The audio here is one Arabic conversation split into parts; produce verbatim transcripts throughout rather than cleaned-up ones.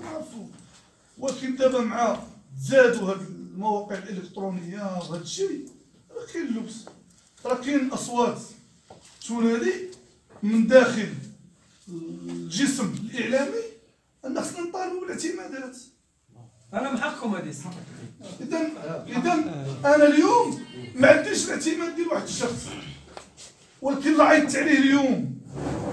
كنعرفوا. ولكن دابا مع تزادوا هاد المواقع الالكترونيه وهذا الشيء راه كاين اللبس، راه كاين اصوات تنادي من داخل الجسم الاعلامي ان خصنا نطالبوا بالاعتمادات. انا محقكم هذه الصح. اذا اذا انا اليوم ما عنديش الاعتماد ديال واحد الشخص، ولكن اللي عيطت عليه اليوم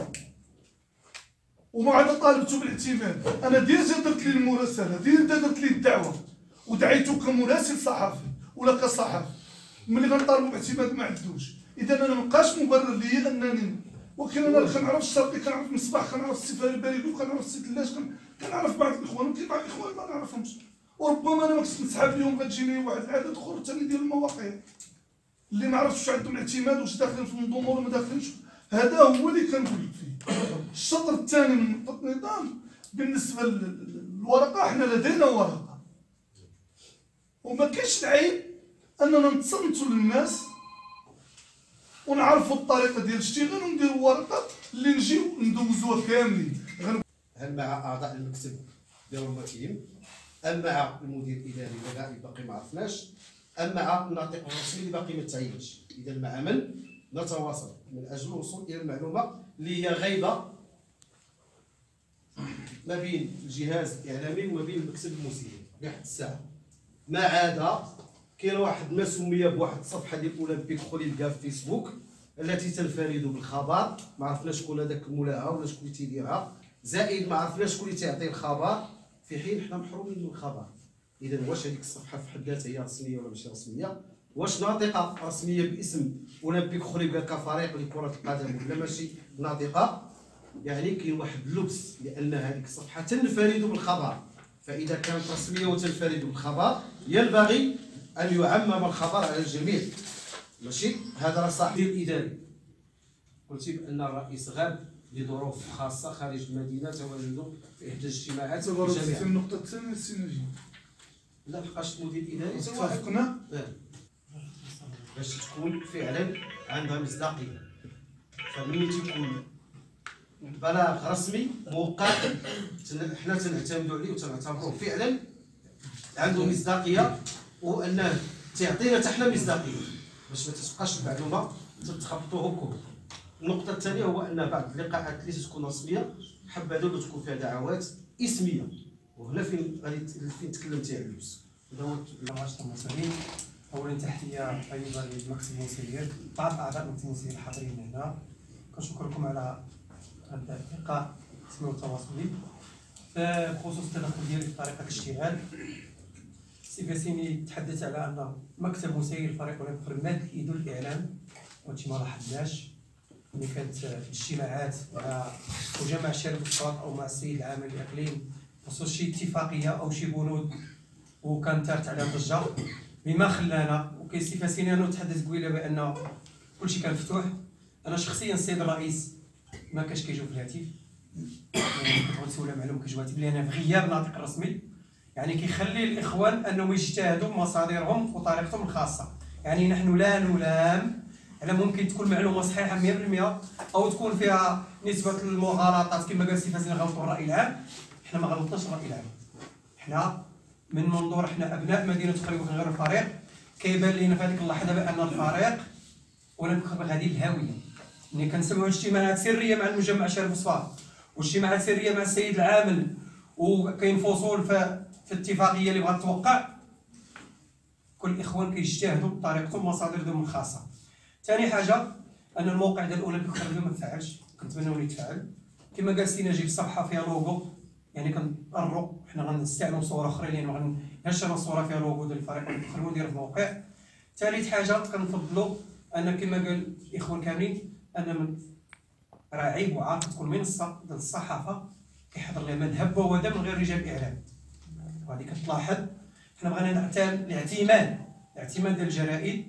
وما عاد طالبته بالاعتماد، انا ديجا درت لي المراسله، ديجا درت لي الدعوه ودعيته كمراسل صحفي ولا كصحفي، ملي غنطالبوا باعتماد ما عندوش. اذا انا ما بقاش مبرر لي انني، ولكن انا كنعرف الشرقي، كنعرف مصباح، كنعرف السفاري البريد، وكنعرف السي ثلاج، كنعرف بعض الاخوان، ولكن بعض الاخوان ما نعرفهمش. وربما انا ما كنتش نسحب اليوم غتجيني واحد العدد اخر ثاني ديال المواقع اللي ما عرفتش عندهم اعتماد، واش داخلين في المنظومه ولا ما داخلينش. هذا هو اللي كنقول لك فيه. الشطر الثاني من نقطه النظام بالنسبه للورقه، حنا لدينا ورقه وما كاينش العيب اننا نتصنتوا للناس ونعرفوا الطريقه ديال الاشتغال ونديروا ورقه اللي نجيو ندوزوها كاملين. هل مع اعضاء المكتب ديالهم الممثلين، ام مع المدير الاداري اللي باقي ما عرفناش، ام مع الناطق الرسمي اللي باقي ما تعينش. اذا مع من نتواصل من اجل الوصول الى المعلومه اللي هي غايبه ما بين الجهاز الاعلامي وما بين المكتب المسير لحد الساعه. ما عدا كاين واحد ما سمي بواحد الصفحه ديال اولمبيك خليل كاع في فيسبوك التي تنفرد بالخبر، ما عرفناش شكون هذاك مولاها ولا شكون اللي تيديرها، زائد ما عرفناش شكون اللي تيعطي الخبر في حين حنا محرومين من الخبر. اذا واش هذيك الصفحه في حد ذاتها هي رسميه ولا ماشي رسميه؟ واش ناطقه رسميه باسم اولمبيك خليل كاع كفريق لكره القدم ولا ماشي ناطقه؟ يعني كاين واحد اللبس لان هذيك الصفحه تنفرد بالخبر. فاذا كانت رسميه وتنفرد بالخبر ينبغي ان يعمم الخبر على الجميع، ماشي هذا راه صح. المدير الاداري قلتي بان الرئيس غاب لظروف خاصه خارج المدينه، تواجده في احدى الاجتماعات في النقطه الثانيه السينرجي. لا بقاش المدير الاداري اتفقنا باش تكون فعلا عندها مصداقيه. فملي تيكون بلاغ رسمي موقع حنا تنعتمدوا عليه وتنعتبروه فعلا عنده مصداقيه، وانه تيعطينا حتى حنا مصداقيه باش ما تبقاش المعلومه تتخبطوا هكا. النقطه الثانيه هو ان بعض اللقاءات اللي تكون رسميه حبذا لو تكون فيها دعوات اسميه، وهنا فين غادي فين تكلمتي على اللبس. هذا هو النشاط المسؤولين. اولا تحيه طيبه للمكتب المسير، بعض اعضاء المكتب المسير الحاضرين هنا، كنشكركم على هذا اللقاء السمي والتواصلي. بخصوص التدخل ديالي في طريقه الاشتغال، سي فاسيني تحدث على ان مكتب مسير الفريق الاولمبي ماد ايدو الاعلام، وهادشي ما لاحظناش. ملي كانت الاجتماعات مع مجمع الشباب والصوت او مع السيد العام الاقليم بخصوص شي اتفاقيه او شي بنود وكان ثارت عليها ضجه، بما خلانا وكاين سي فاسيني انه تحدث قبيله بان كلشي كان مفتوح. انا شخصيا السيد الرئيس ما كاش كيجاوب في الهاتف، يعني كنت غنسولها معلومه كيجاوب في الهاتف لان في غياب الناطق الرسمي، يعني كيخلي الاخوان انهم يجتهدوا بمصادرهم وطريقتهم الخاصه. يعني نحن لا نلام على ممكن تكون معلومه صحيحه مئة بالمئة او تكون فيها نسبه المغالطات كما قال سي فاسيني غلطوا الراي العام. حنا ما غلطناش الراي العام، حنا من منظور حنا ابناء مدينه خليل من غير الفريق كيبان لينا في هذيك اللحظه بان الفريق ولم يكن غادي الهاويه. ملي كنسمعوا اجتماعات سريه مع المجمع شرف الصفار واجتماعات سريه مع السيد العامل وكاين فصول في, في اتفاقيه اللي بغات توقع، كل الاخوان كيجتهدوا بطريقتهم ومصادرهم الخاصه. ثاني حاجه ان الموقع ديال الاولمبيك خليل ما تفعلش، كنتمناو يتفعل. كما قال سي نجيب الصفحه فيها لوغو، يعني كنقرروا حنا غنستعملوا صوره اخرى لان غنشروا صوره فيها لوغو ديال الفريق ونخليو نديروا في الموقع. ثالث حاجه كنفضلوا ان كما قال الاخوان كاملين ان من راه عيب وعاق تكون منصه ديال الصحافه كيحضر لها من هب ودم من غير رجال اعلام، وهذه كتلاحظ. حنا بغينا نعتمد الاعتماد الاعتماد ديال الجرائد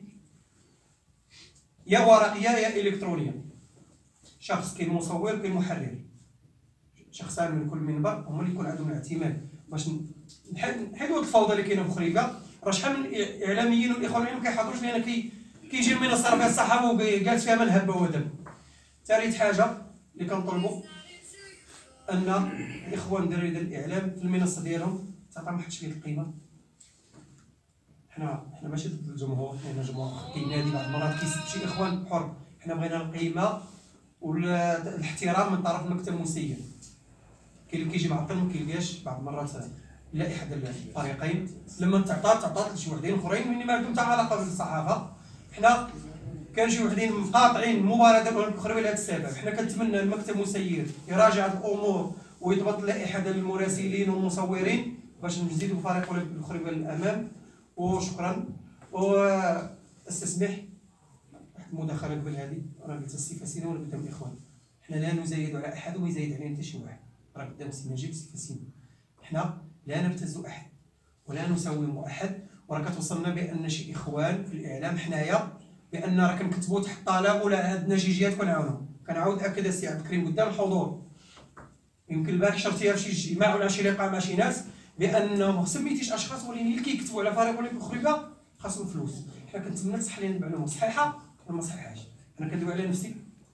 يا ورقيه يا الكترونيه. شخص كاين مصور كاين محرر، شخصان من كل منبر هما اللي يكون عندهم الاعتماد باش نحيدوا الفوضى اللي كاينه في خريبه. راه شحال من اعلاميين والاخوان ما كيحضروش لان كي كيجي المنصه فيها الصحافه وجالس فيها من هب ودم. ثالث حاجه اللي كنطلبوا ان الاخوان داروا ديال الاعلام في المنصه ديالهم تعطى ما حدش فيه القيمه. حنا حنا ماشي ضد الجمهور، حنا جمهور كينادي بعض المرات كيسب شي اخوان حر، حنا بغينا القيمه والاحترام من طرف المكتب المسير. كاين اللي كيجي معطل ما كيلقاش بعض المرات اللائحه ديال الفريقين لما تعطات تعطات لشي وحدين اخرين من ما عندهم حتى علاقه بالصحافه. حنا كان شي وحدين مقاطعين المباراه ديال الاولمبيك الخروي لهذا السبب. حنا كنتمنى المكتب المسير يراجع هذه الامور ويضبط اللائحه ديال المراسلين والمصورين باش نزيدوا فريق الاولمبيك الخروي للامام. وشكرا. واستسمح واحد المداخله قبل هذه، راه قلت السي فاسينه ولا قدام الاخوان، حنا لا نزايد على احد وما يزايد علينا حتى شي واحد، راه قدام السي نجيب السي فاسينه. حنا لا نبتز احد ولا نساوم احد، وراه كتوصلنا بان شي اخوان في الاعلام حنايا بان راه كنكتبوا تحت الطلب ولا عندنا شي جهات كنعاونوا. كنعاود اكد السي عبد الكريم قدام الحضور، يمكن البارح شرتيها في شي اجتماع ولا شي لقاء مع شي ناس، بانه سميتيش اشخاص ولكن اللي كيكتبوا على فريق اولمبيك خريبه خاصهم فلوس. حنا كنتمنى تصح لنا المعلومه صحيحه ولا ما صحيحاش. انا كندوي على نفسي.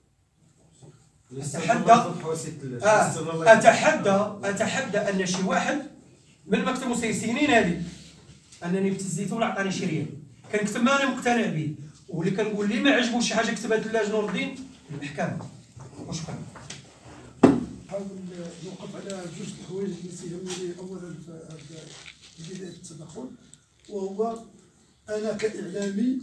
اتحدى آه اتحدى اتحدى ان شي واحد من المكتب المسير سنين هذه انني ابتزيته ولا عطاني شي ريال، كنكتب ما انا مقتنع به، واللي كنقول لي ما عجبوش شي حاجه كتبها دلاج نور الدين المحكمه. وشكرا. نحاول نوقف على جوج الحوايج اللي تيهمني لي. اولا في بدايه التدخل، وهو انا كاعلامي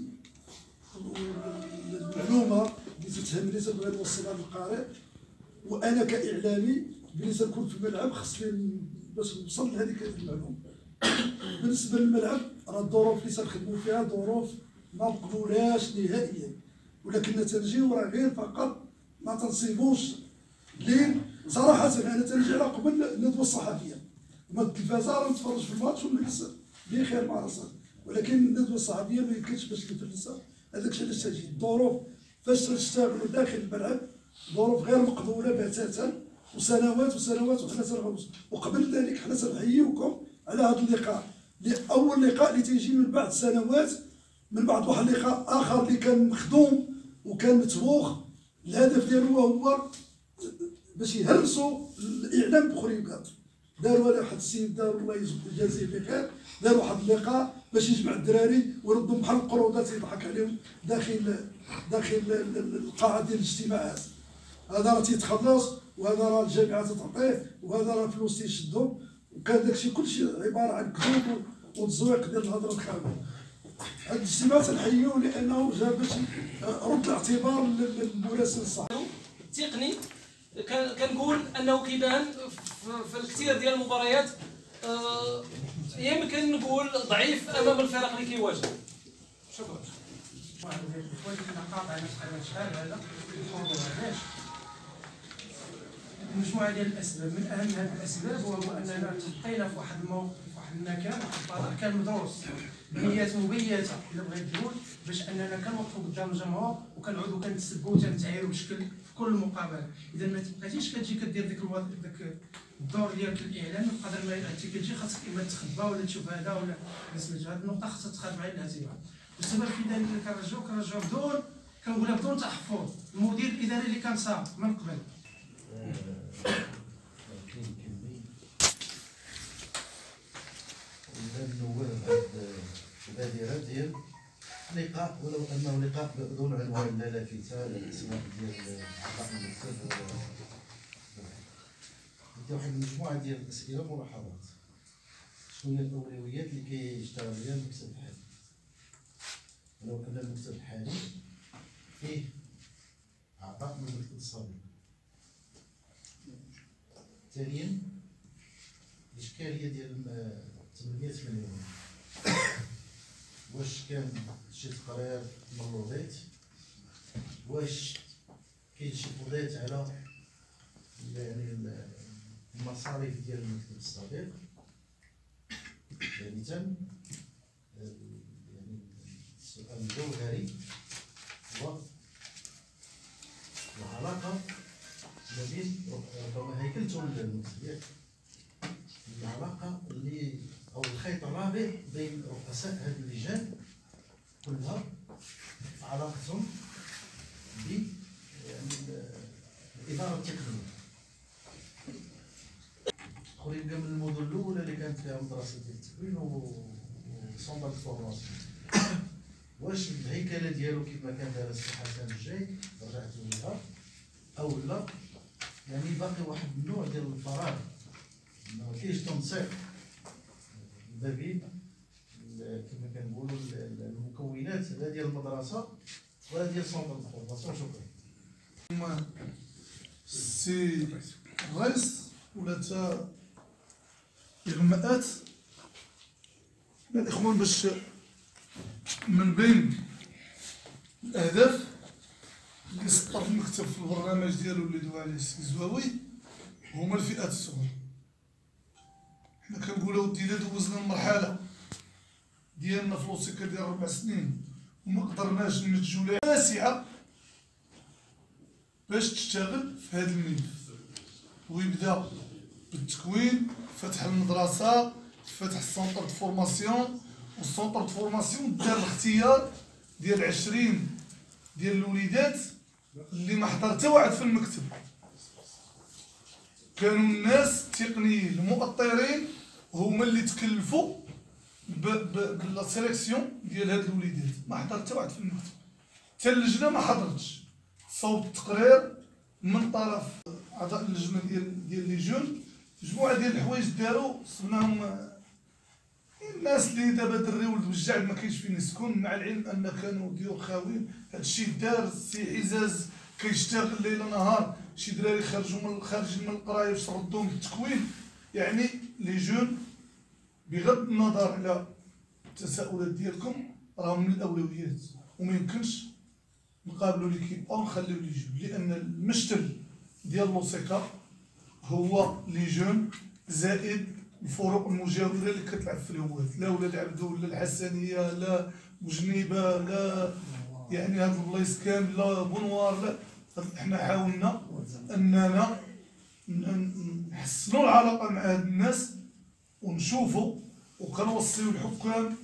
المعلومه اللي تتهمني تبغي نوصلها للقارئ، وانا كاعلامي ملي تنكون في الملعب خصني باش نوصل لهذيك المعلومه. بالنسبه للملعب راه الظروف اللي تنخدموا فيها ظروف ما مقبولاش نهائيا، ولكن تنجيو راه غير فقط ما تنصيبوش لين صراحه. انا تنجي على قبل الندوه الصحفيه وما التلفازه راه نتفرج في الماتش ونجلس بخير مع راسي، ولكن الندوه الصحفيه ما يمكنش باش نفلسها. هذاك الشيء علاش تجي الظروف فاش تشتغلوا داخل الملعب ظروف غير مقبوله بتاتا، وسنوات وسنوات وحنا تنغوص. وقبل ذلك حنا تنحييكم على هذا اللقاء، اول لقاء اللي تيجي من بعد سنوات، من بعد واحد اللقاء اخر اللي كان مخدوم وكان متبوخ. الهدف ديالو هو باش يهرسوا الاعلام بخريبكا. داروا واحد السيد دار الله يجازيه بخير، دار واحد اللقاء باش يجمع الدراري ويردهم بحال القرودات يضحك عليهم داخل داخل القاعه ديال الاجتماعات. هذا راه تيتخلص، وهذا راه الجامعه تعطيه، وهذا راه فلوس تيشدهم، وكان داكشي كلشي عباره عن كذوب والتزويق ديال الهضره الخاويه. هذا الاجتماع تنحيوه لانه جا باش رد الاعتبار للمراسل الصحفي التقني. كنقول انه كيبان في الكثير ديال المباريات آه يمكن نقول ضعيف امام الفرق اللي كيواجه. شكرا. واحد من الحوايج اللي قاطع على شحال هذا الحضور علاش مجموعه ديال الاسباب. من اهم هذه الاسباب وهو اننا تلقينا في واحد الموقف في واحد المكان، واحد الفضاء كان مدروس بنيات مبيته الا بغيت تقول، باش اننا كنوقفوا قدام الجمهور وكنعودوا كنتسبوا وتنتعايروا بشكل في كل مقابله. اذا ما تبقيتيش كتجي كدير ديك الوظيفه داك الدور ديالك الاعلامي بقدر ما انت كتجي خاصك اما تخبى ولا تشوف هذا ولا سميتو. هذه النقطه خاصها تاخذ بعين الاعتبار. والسبب في ذلك اللي كنرجعو كنرجعو بدون كنقولها بدون تحفظ المدير الاداري اللي كان صار من قبل. النواب هاد البادره ديال لقاء، ولو انه لقاء بدون عنوان لا لافته لا اسماء ديال لقاء المكتب. عندي واحد المجموعه ديال الاسئله وملاحظات. شنو هي الاولويات اللي كيشتغل عليها المكتب الحالي؟ ولو ان المكتب الحالي فيه اعضاء من المكتب السابق. ثانيا الاشكاليه ديال ثمانمائة مليون، واش كان شي تقرير مغلوطات؟ واش كاين شي فضات على يعني المصاريف ديال المكتب السابق؟ ثالثا يعني السؤال الجوهري هو العلاقه ما بين ربما هيكلته المكتب، العلاقه اللي او الخيط الرابع بين رؤساء هذه اللجان كلها علاقتهم ب يعني الاداره التقنيه. تقريبا من المدن الاولى اللي كانت فيها مدرسه ديال التكوين و سونتر فورماسيون. واش الهيكله ديالو كيف ما كان دار السي حسن الجاي رجعتوا ليها او لا؟ يعني باقي واحد النوع ديال الفراغ، ما كاينش تنسيق ما بين كما كنقولوا المكونات لا ديال المدرسه ولا ديال سونتر فورماسيون. شكرا. سي الرئيس ولا تا إغماءات الإخوان باش من بين الأهداف اللي سطر المكتب في البرنامج ديالو اللي دوا عليه السي زواوي هما الفئات الصغرى. حنا كنقولو ودي إلا دوزنا المرحلة ديالنا في لوسيكا ديال ربع سنين وما قدرناش ننتجو لها واسعة باش تشتغل في هذا الملف، ويبدا بالتكوين، فتح المدرسة، فتح السونتر دو فورماسيون، والسونتر دو فورماسيون دار الاختيار ديال عشرين ديال الوليدات اللي ما حضر حتى واحد في المكتب، كانوا الناس التقنيين المؤطرين هما اللي تكلفوا بلا سيليكسيون ديال هاد الوليدات، ما حضر حتى واحد في المكتب، حتى اللجنه ما حضرتش. صوب التقرير من طرف اعضاء اللجنه ديال ديال لي جون، مجموعه ديال الحوايج داروا صرناهم الناس اللي دابا دري ولد بالجعد ما كاينش فين يسكن، مع العلم ان كانوا ديور خاويين. هادشي دار سي عزاز كيشتغل ليل نهار، شي دراري خرجوا من خارجين من القرايه باش ردوهم بالتكوين. يعني لي جون بغض النظر على التساؤلات ديالكم راهم من الاولويات، وما يمكنش نقابلوا ليكيب او نخليو لي جون، لان المشتل ديال لوسيكا هو لي جون زائد الفروق المجاوره اللي كتلعب في الهوات، لا ولاد عبدو لا الحسنيه لا بوجنيبه لا يعني هاد البلايص كامل لا بونوار لا. حنا حاولنا اننا نحسنوا العلاقه مع هاد الناس ونشوفوا، وكنوصيو الحكام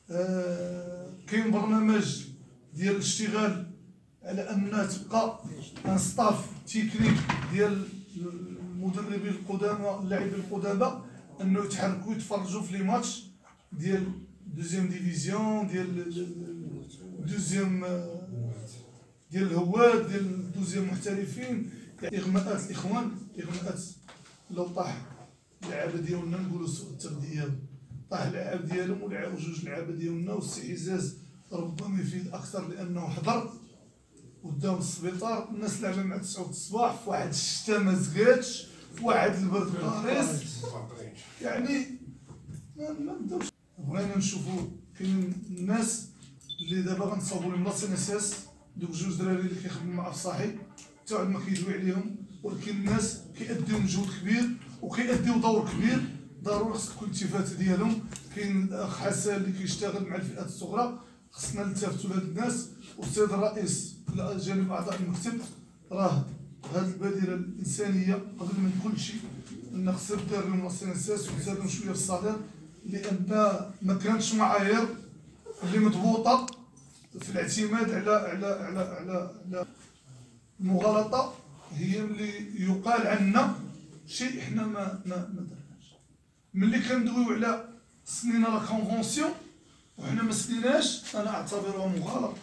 آه كاين برنامج ديال الاشتغال على انها تبقى ان ستاف تكنيك ديال المدربين القدامى اللاعبين القدامى انه يتحركوا يتفرجوا في لي ماتش ديال دوزيام ديفيزيون ديال دوزيام ديال الهواد ديال دوزيام محترفين. اغماءات الاخوان اغماءات لو طاح اللعابه ديالنا نقولوا سوء التغذيه، طاح اللعاب ديالهم ولعبوا جوج لعابه ديالنا، والسي عزاز ربما يفيد اكثر لانه حضر قدام السبيطار الناس لعبه مع تسعة الصباح في واحد الشتا ما زقاتش في واحد البرد قارص. يعني ما ما نبداوش بغينا نشوفوا كاين الناس اللي دابا غنصاوبوا لهم لا سي اس اس دوك جوج دراري اللي كيخدموا مع الصحي حتى واحد ما كيدوي عليهم، ولكن الناس كيأديو مجهود كبير وكيأديو دور كبير ضروري خص تكون الالتفات ديالهم. كاين الاخ حسن اللي كيشتغل مع الفئات الصغرى، خصنا نلتفتوا لهاد الناس. والسيد الرئيس على جانب اعضاء المكتب راه هاد البادره الانسانيه قبل من كل شيء ان خصنا دار لهم لاسينساس وزادوا شويه في الصالير، لان ما كانتش معايير اللي مضبوطه في الاعتماد على على على على, على المغالطه هي اللي يقال عنا شيء احنا ما ما ما درناش. ملي كندويو على سنينا لا كونفونسيون وحنا ما سنيناش انا اعتبرها مغالطه.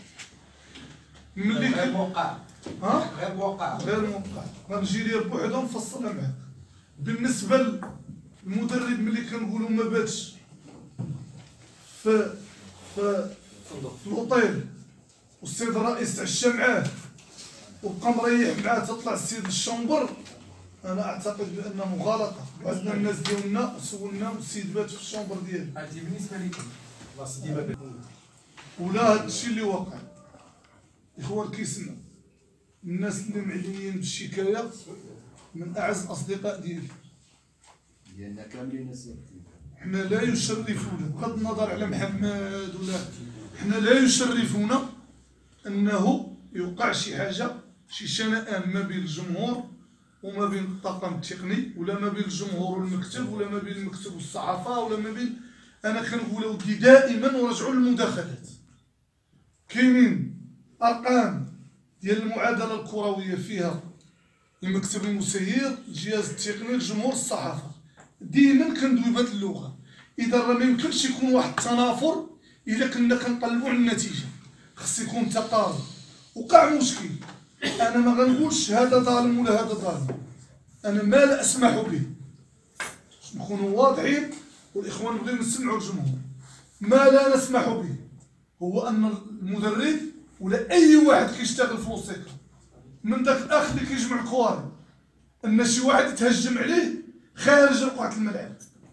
ملي غير موقع ها غير موقع غير موقع غنجي ليا بوحدها نفصلها معاك. بالنسبه للمدرب ملي كنقولوا ما باتش في في في الاوطيل والسيد الرئيس تعشى معاه وبقى مريح معاه تطلع السيد للشومبر، انا اعتقد بان مغالطه. عندنا الناس ديالنا وسولنا والسيد بات في الشومبر ديالو. هذه بالنسبه لكم خلاص ديما ولا هذا الشيء اللي واقع اخوان كيسنا الناس اللي معلمين بالشكايه من اعز الاصدقاء ديالي، لان كاملين اساتذه. حنا لا يشرفونا بغض النظر على محمد ولا حنا لا يشرفونا انه يوقع شي حاجه شي شنآن ما بين الجمهور وما بين الطاقم التقني ولا ما بين الجمهور والمكتب ولا ما بين المكتب والصحافه ولا ما بين. انا كنقول ودي دائما ورجعوا للمداخلات. كاينين ارقام ديال المعادله الكرويه فيها المكتب المسير الجهاز التقني الجمهور الصحافه، ديما كندوي بهاد اللغه. اذا راه ما يمكنش يكون واحد التنافر الا كنا كنقلبوا على النتيجه، خص يكون تقارب. وقع مشكل، انا ما غنقولش هذا ظالم ولا هذا ظالم، انا ما لا اسمح به، نكونوا واضحين والاخوان بغيو نسمعوا الجمهور. ما لا نسمح به هو ان المدرب ولا اي واحد كيشتغل في الوثيقه من داك الاخ اللي كيجمع الكواري ان شي واحد يتهجم عليه خارج رقعه الملعب،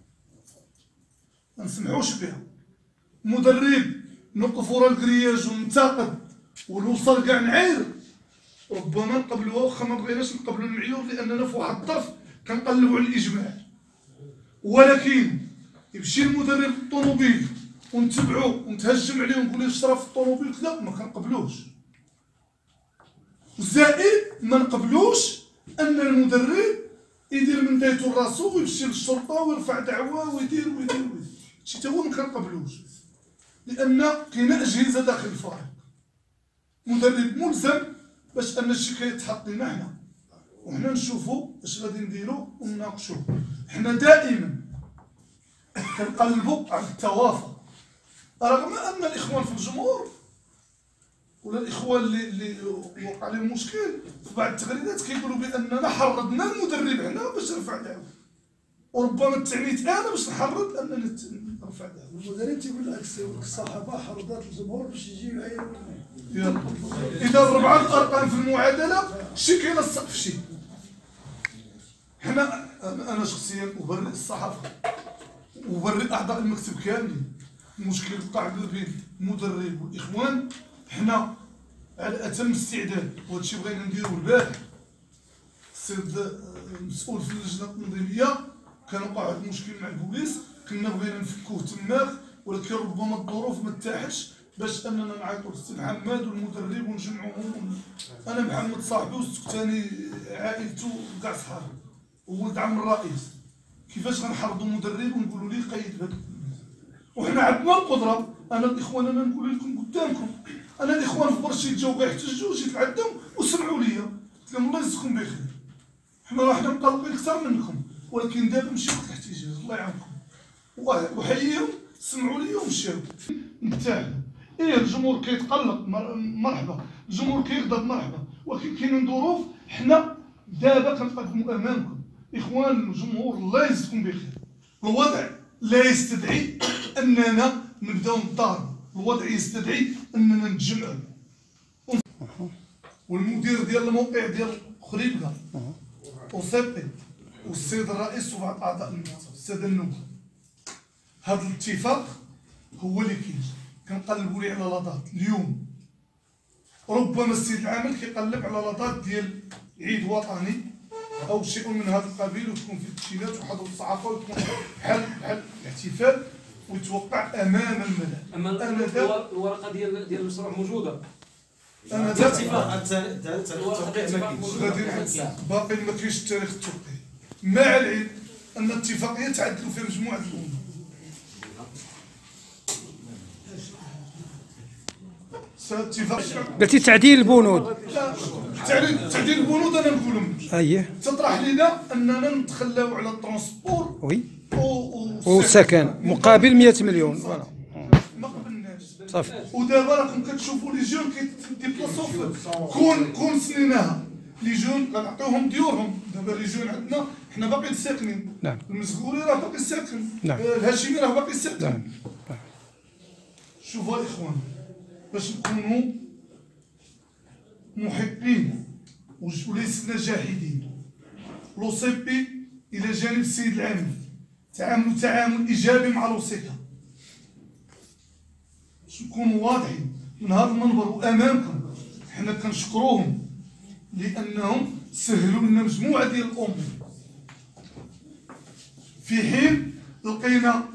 ما نسمحوش بها. مدرب نوقفوا راه الكرياج وننتقد ونوصل كاع نعاير، ربما نقبلوها واخا ما بغيناش نقبلوا المعيور لاننا في واحد الطرف كنقلبوا على الاجماع. ولكن يمشي المدرب الطوموبيل ونتبعو ونتهجم عليه ونقول له شرا في الطوموبيل كذا، ما كنقبلوش. وزائد ما نقبلوش ان المدرب يدير من دايتو لراسو ويمشي للشرطه ويرفع دعوه ويدير ويدير ويدير، شي تا هو ما كنقبلوش، لان كاينه اجهزه داخل الفريق. مدرب ملزم باش ان الشيء كيتحط لنا حنا وحنا نشوفوا اش غادي نديروا ونناقشوا. حنا دائما كنقلبوا على التوافق، رغم ان الاخوان في الجمهور ولا الاخوان اللي اللي وقع لهم مشكل في بعض التغريدات كيقولوا باننا حرضنا المدرب هنا باش يرفع دعوه، وربما تعنيت انا باش نحرض انني نرفع دعوه. المدرب تيقول العكس، يقول لك الصحافه حرضات الجمهور باش يجيو يعايروا. يلا اذا ربعه الارقام في المعادله شي كيلصق في شي. حنا انا شخصيا ابرئ الصحافه وبرئ اعضاء المكتب كاملين. المشكل وقع بين المدرب والاخوان، حنا على اتم استعداد وهذا الشيء بغينا نديروه البارح. السيد المسؤول في اللجنه التنظيميه كان وقع واحد المشكل مع البوليس، كنا بغينا نفكوه تماك، ولكن ربما الظروف ما تاحتش باش اننا نعيطوا للسي محمد والمدرب ونجمعوهم. انا محمد صاحبي والسكتاني عائلته كاع صحابي وولد عم الرئيس، كيفاش غنحرضوا مدرب ونقولوا ليه قيد بهذا؟ وحنا عندنا القدره. انا الاخوان انا نقول لكم قدامكم، انا الاخوان في برشيد جاو غيحتجوا، جيت لعندهم وسمعوا ليا، قلت لهم الله يجزيكم بخير، حنا راه حنا مقلقين اكثر منكم، ولكن دابا ماشي وقت الاحتجاج، الله يعاونكم. وحييهم سمعوا ليا ومشاو. نتاعنا ايه الجمهور كيتقلق مرحبا، الجمهور كيغضب مرحبا، ولكن كاينين ظروف حنا دابا كنقدموا امامكم. اخوان الجمهور الله يجزيكم بخير، الوضع لا يستدعي اننا نبداو نضاربوا، الوضع يستدعي اننا نتجمعوا. والمدير ديال الموقع ديال خريبكا وصيبطي والسيد الرئيس وبعض اعضاء المكتب الساده النواب، هذا الاتفاق هو اللي كاين. كنقلبوا ليه على لاطات اليوم، ربما السيد العامل كيقلب على لاطات ديال عيد وطني او شيء من هذا القبيل، وتكون في التسجيلات وحضور الصحافه وتكون بحال بحال الاحتفال ويتوقع امام الملأ. اما الورقه ديال ديال المشروع موجوده، انا الاتفاق التوقيع ما باقي ما كاينش التاريخ التوقيع، مع العلم ان الاتفاقيه تعدلوا فيها مجموعه الامور. قلتي تعديل البنود. لا تعديل تعديل البنود انا نقول لهم اييه تطرح لنا اننا نتخلاو على الترونسبور وي و والسكن مقابل مئة مليون. فوالا ما قبلناش صافي. ودابا راكم كتشوفوا لي جون كيديبلاسو كون كون سنيناها لي جون كنعطيوهم ديورهم. دابا لي جون عندنا حنا باقيين ساكنين. نعم. المزغوري راه باقي ساكن. نعم. الهاشمي راه باقي ساكن. نعم. شوفوا الاخوان باش نكونوا محقين وليسنا جاحدين، لوسيبي الى جانب السيد العامل تعاملوا تعامل ايجابي مع الوثيقه، باش نكونوا واضحين من هذا المنبر وامامكم. حنا كنشكروهم لانهم سهلوا لنا مجموعه ديال الامور، في حين لقينا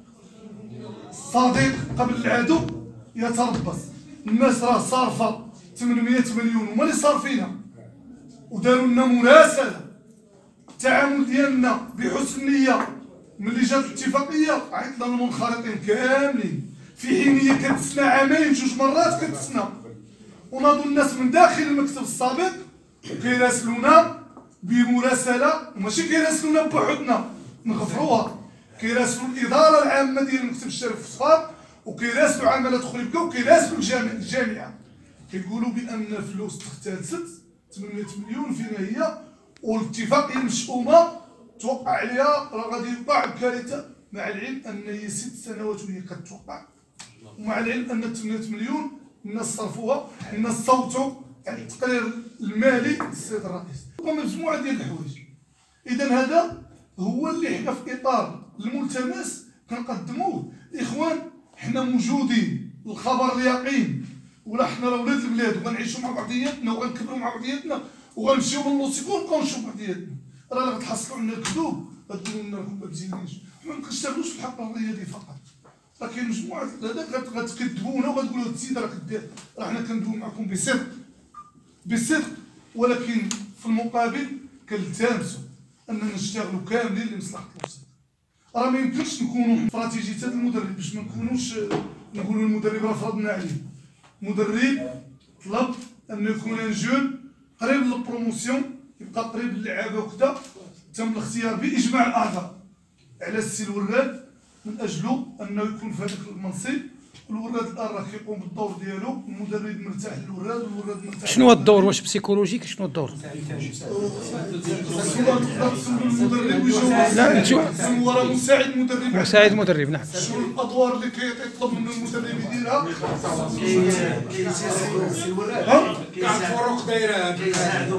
صديق قبل العدو يتربص. الناس راه صارفه ثمانمئة مليون هما اللي صارفينها، وداروا لنا مراسله. التعامل ديالنا بحسن نيه ملي جات الاتفاقيه عيطنا للمنخرطين كاملين، في حين هي كتسنى عامين جوج مرات كتسنى، وناضوا الناس من داخل المكتب السابق كيراسلونا بمراسله، وماشي كيراسلونا بوحدنا، نغفروها. كيراسلوا الاداره العامه ديال المكتب الشرف في صفار، وكيراسلوا عماله اخرى بكا، وكيراسلوا الجامعه كيقولوا بان الفلوس تختلست ثمانمائة مليون فينا هي، والاتفاقيه المشؤومه توقع عليها راه غادي يوقع بكارثه، مع العلم ان هي ست سنوات وهي كتوقع، ومع العلم ان ثمانية مليون الناس صرفوها، الناس صوتوا على التقرير المالي للسيد الرئيس، ومجموعه ديال الحوايج. اذا هذا هو اللي حنا في اطار الملتمس كنقدموه. اخوان حنا موجودين، الخبر اليقين، ولا حنا راه ولاد البلاد وغنعيشوا مع بعضياتنا وغنكبروا مع بعضياتنا وغنمشيو من لوسيكو ونبقاو نشوفوا بعضياتنا. راه لا غتحصلوا عندنا الكذوب غتقولوا لنا راكم ما مزيانينش، حنا ما كنشتغلوش في الحق الرياضي فقط. راه كاين مجموعه هذاك غتكذبونا وغتقولوا هاد السيد راه كذاب، راه حنا كندويو معكم بصدق بصدق، ولكن في المقابل كنلتمسوا اننا نشتغلوا كاملين لمصلحه الوسط. راه ما يمكنش نكونوا استراتيجيه هذا المدرب باش ما نكونوش نقولوا المدرب راه فرضنا عليه. مدرب طلب انه يكون ان جون قريب للبروموسيون، يبقى قريب للعابه وكذا، تم الاختيار باجماع الاعضاء على السي الوراد من اجله انه يكون في هذاك المنصب. الوراد الان راه كيقوم بالدور ديالو، المدرب مرتاح للوراد والوراد مرتاح. شنو هو الدور؟ واش بسيكولوجيك؟ شنو الدور؟ لا انتو هو راه مساعد مدرب. مساعد مدرب، نعم. شنو الادوار اللي كيطلب من المدرب يديرها؟ كاع الفروق دايره كيساعدوا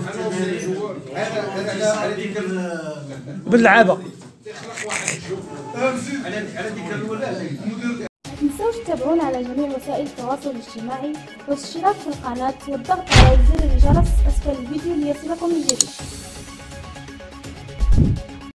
على ديك باللعابه. على ديك الولاد. ما تنسوش تتابعونا على جميع وسائل التواصل الاجتماعي والاشتراك في القناة والضغط على زر الجرس أسفل الفيديو ليصلكم الجديد.